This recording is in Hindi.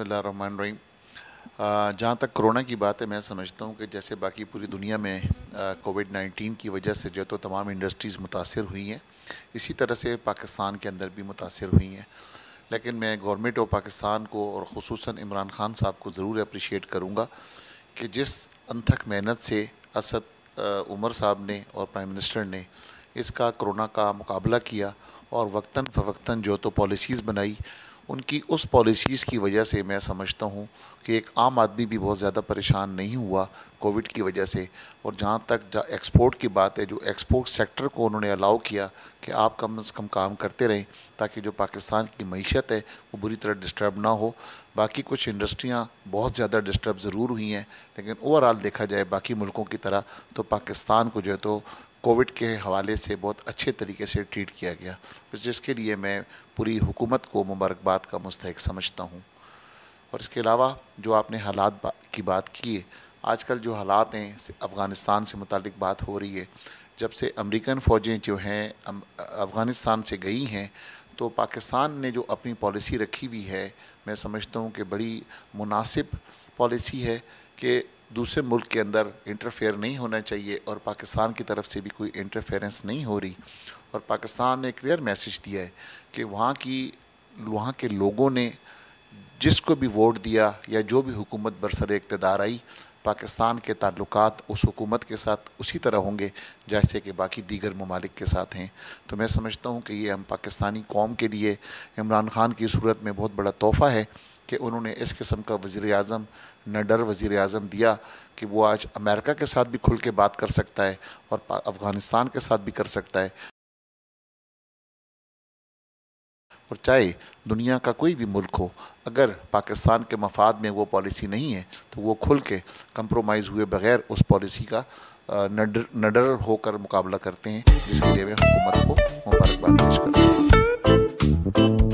बिस्मिल्लाहिर्रहमानिर्रहीम। जहाँ तक कोरोना की बात है, मैं समझता हूँ कि जैसे बाकी पूरी दुनिया में कोविड-19 की वजह से जो तो तमाम इंडस्ट्रीज़ मुतासिर हुई हैं, इसी तरह से पाकिस्तान के अंदर भी मुतासिर हुई हैं। लेकिन मैं गवर्नमेंट ऑफ पाकिस्तान को और ख़ुसूसन इमरान खान साहब को ज़रूर अप्रिशिएट करूँगा कि जिस अनथक मेहनत से असद उमर साहब ने और प्राइम मिनिस्टर ने इसका कोरोना का मुकाबला किया और वक्तन फ़वक्तन जो तो पॉलिसीज़ बनाई, उनकी उस पॉलिसीज़ की वजह से मैं समझता हूँ कि एक आम आदमी भी बहुत ज़्यादा परेशान नहीं हुआ कोविड की वजह से। और जहाँ तक एक्सपोर्ट की बात है, जो एक्सपोर्ट सेक्टर को उन्होंने अलाउ किया कि आप कम से कम काम करते रहें ताकि जो पाकिस्तान की मईशत है वो बुरी तरह डिस्टर्ब ना हो। बाकी कुछ इंडस्ट्रियाँ बहुत ज़्यादा डिस्टर्ब ज़रूर हुई हैं, लेकिन ओवरऑल देखा जाए बाकी मुल्कों की तरह तो पाकिस्तान को जो है तो कोविड के हवाले से बहुत अच्छे तरीके से ट्रीट किया गया, जिसके लिए मैं पूरी हुकूमत को मुबारकबाद का मुस्तहिक समझता हूँ। और इसके अलावा जो आपने हालात की बात की है, आजकल जो हालात हैं अफ़गानिस्तान से मुतालिक बात हो रही है। जब से अमेरिकन फ़ौजें जो हैं अफ़गानिस्तान से गई हैं, तो पाकिस्तान ने जो अपनी पॉलिसी रखी हुई है, मैं समझता हूँ कि बड़ी मुनासिब पॉलिसी है कि दूसरे मुल्क के अंदर इंटरफेयर नहीं होना चाहिए और पाकिस्तान की तरफ से भी कोई इंटरफेरेंस नहीं हो रही। और पाकिस्तान ने क्लियर मैसेज दिया है कि वहाँ के लोगों ने जिसको भी वोट दिया या जो भी हुकूमत बरसर इक़्तिदार आई, पाकिस्तान के ताल्लुकात उस हुकूमत के साथ उसी तरह होंगे जैसे कि बाकी दीगर ममालिक के साथ हैं। तो मैं समझता हूँ कि ये हम पाकिस्तानी कौम के लिए इमरान खान की सूरत में बहुत बड़ा तोहफ़ा है कि उन्होंने इस किस्म का वज़ीर-ए-आज़म निडर वज़ीर-ए-आज़म दिया कि वो आज अमेरिका के साथ भी खुल के बात कर सकता है और अफ़गानिस्तान के साथ भी कर सकता है। और चाहे दुनिया का कोई भी मुल्क हो, अगर पाकिस्तान के मफाद में वो पॉलिसी नहीं है तो वो खुल के कंप्रोमाइज़ हुए बग़ैर उस पॉलिसी का निडर होकर मुकाबला करते हैं, जिसके लिए मैं हुकूमत को मुबारकबाद पेश करता हूँ।